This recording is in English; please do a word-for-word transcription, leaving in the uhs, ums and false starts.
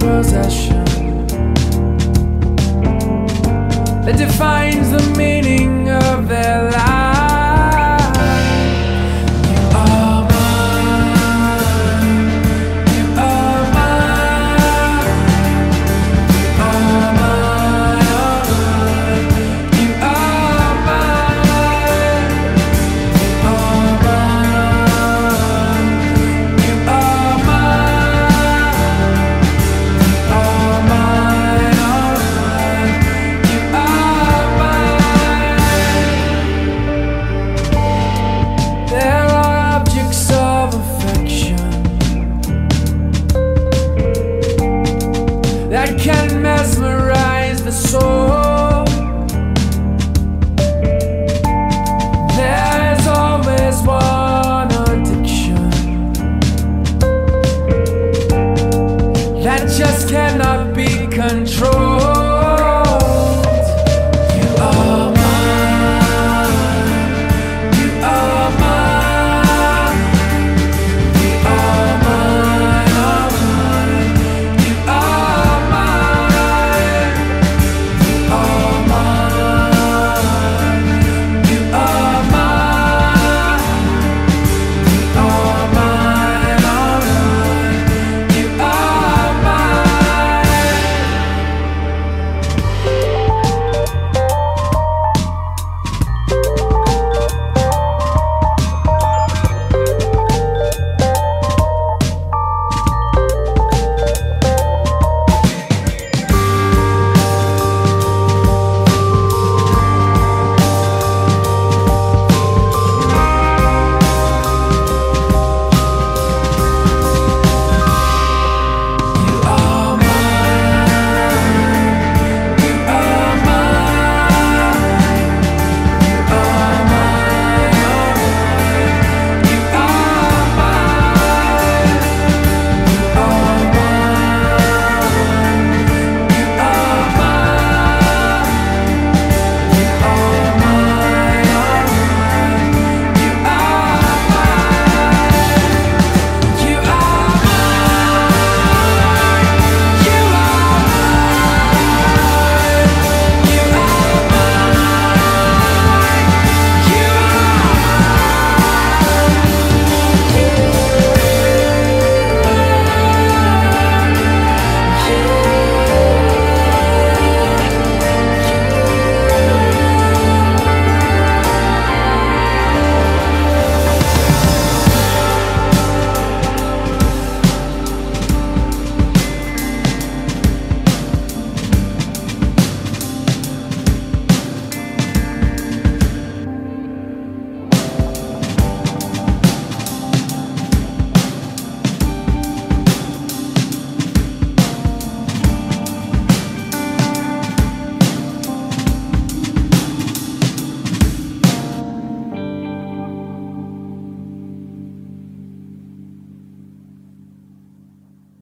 possession that defines the meaning of their life. You are mine, you are mine, you are mine, you are mine, you are mine, you are mine, you are mine, you are mine. There are objects of affection that can mesmerize the soul. There's always one addiction that just cannot be controlled.